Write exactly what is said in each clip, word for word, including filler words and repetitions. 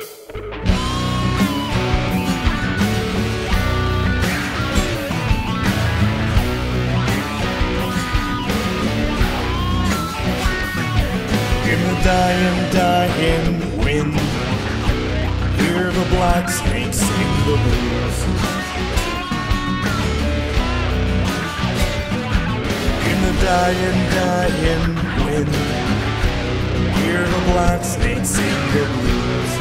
In the dying, dying wind, hear the black snake sing the blues. In the dying, dying wind, hear the black snake sing the blues.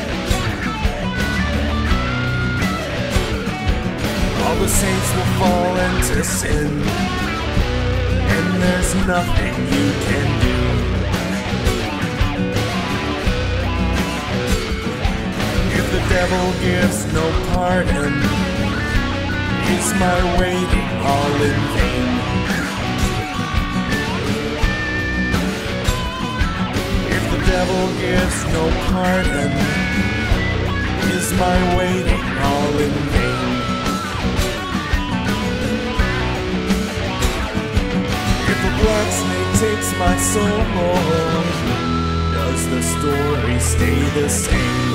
All the saints will fall into sin, and there's nothing you can do. If the devil gives no pardon, is my waiting all in vain? If the devil gives no pardon, is my waiting all in vain? If the black snake takes my soul, does the story stay the same?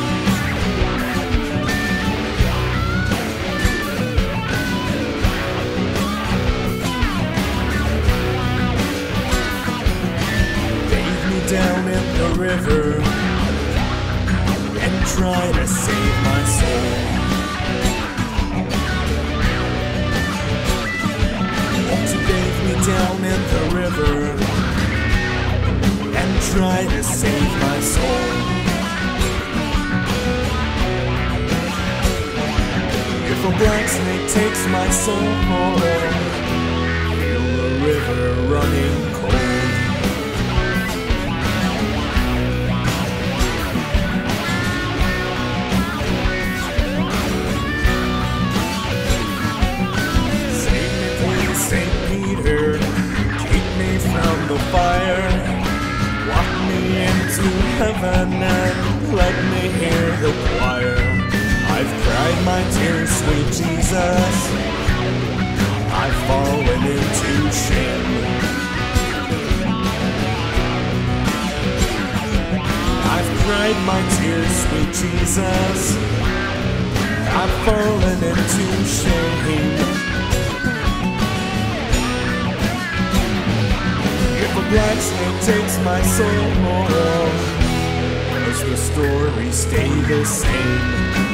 Down in the river and try to save my soul. Won't you bathe me down in the river and try to save my soul? If a black snake takes my soul, feel the river running cold. The fire, walk me into heaven and let me hear the choir. I've cried my tears, sweet Jesus, I've fallen into shame. I've cried my tears, sweet Jesus, I've fallen into shame. The black snake takes my soul, does the story stay the same?